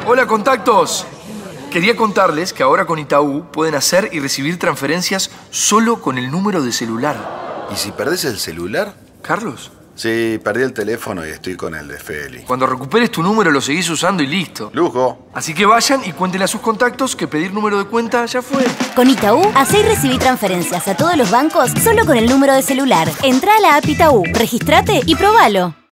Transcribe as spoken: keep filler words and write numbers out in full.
Hola, contactos. Quería contarles que ahora con Itaú pueden hacer y recibir transferencias solo con el número de celular. ¿Y si perdés el celular? ¿Carlos? Sí, perdí el teléfono y estoy con el de Feli. Cuando recuperes tu número lo seguís usando y listo. Lujo. Así que vayan y cuéntenle a sus contactos que pedir número de cuenta ya fue. Con Itaú, hacé y recibí transferencias a todos los bancos solo con el número de celular. Entrá a la app Itaú, registrate y probalo.